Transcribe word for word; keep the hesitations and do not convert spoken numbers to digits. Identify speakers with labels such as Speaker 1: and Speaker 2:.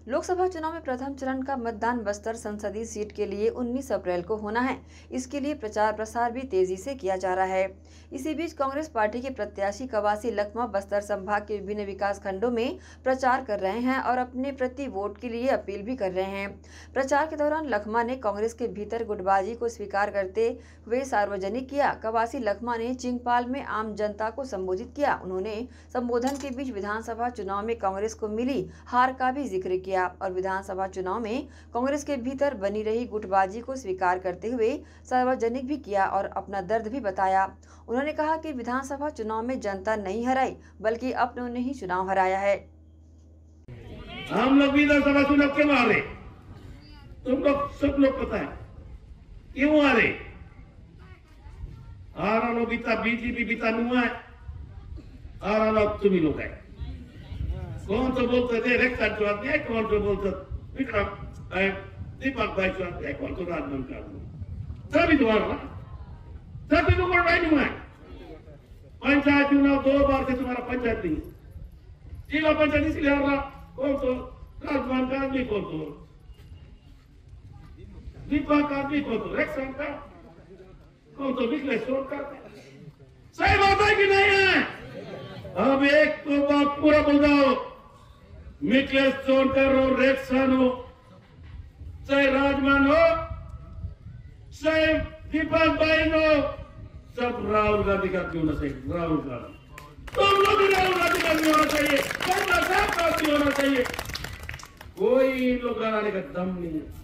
Speaker 1: लोकसभा चुनाव में प्रथम चरण का मतदान बस्तर संसदीय सीट के लिए उन्नीस अप्रैल को होना है। इसके लिए प्रचार प्रसार भी तेजी से किया जा रहा है। इसी बीच कांग्रेस पार्टी के प्रत्याशी कवासी लखमा बस्तर संभाग के विभिन्न विकास खंडों में प्रचार कर रहे हैं और अपने प्रति वोट के लिए अपील भी कर रहे हैं। प्रचार के दौरान लखमा ने कांग्रेस के भीतर गुटबाजी को स्वीकार करते हुए सार्वजनिक किया। कवासी लखमा ने चिंगपाल में आम जनता को संबोधित किया। उन्होंने संबोधन के बीच विधानसभा चुनाव में कांग्रेस को मिली हार का भी जिक्र किया और विधानसभा चुनाव में कांग्रेस के भीतर बनी रही गुटबाजी को स्वीकार करते हुए सार्वजनिक भी किया और अपना दर्द भी बताया। उन्होंने कहा कि विधानसभा चुनाव में जनता नहीं हराई बल्कि अपनों ने ही चुनाव हराया है।
Speaker 2: हम लोग विधानसभा चुनाव क्यों हारे? तुम लोग सब लोग पता है क्यों हारे? हारा लोग बीता बीजेपी बीता नुआ है, हारा लोग तुम ही लोग है। कौन तो बोलते थे रेखा चौधरी है, कौन तो बोलते विक्रम दीपक भाई चौधरी है, कौन तो राजमन का सभी तुम्हारा सभी तो कोई नहीं हुआ है। पंचायत चुनाव दो बार से तुम्हारा पंचायत नहीं, जिला पंचायत इसलिए हार रहा। कौन तो राजमन का आदमी, कौन तो दीपक का आदमी, कौन तो रेखा का, कौन तो विश्लेषण का। सही बात है कि नहीं है? अब एक तो बात पूरा बोल जाओ, मिकलेश सोनकर हो, रेक्सन हो, चाहे राजमान हो, चाहे दीपक भाई हो, सब राहुल गांधी का क्यों ना सही। राहुल गांधी तुम लोग भी राहुल गांधी का भी होना चाहिए, सबका साथ का भी होना चाहिए। कोई लोग लगाने का दम नहीं है।